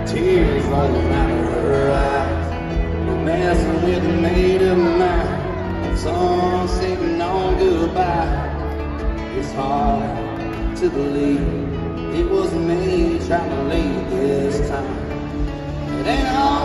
tears rolling out of her eyes. Messing with a mate of mine, song singing on goodbye. It's hard to believe it was me trying to leave this time. It ain't all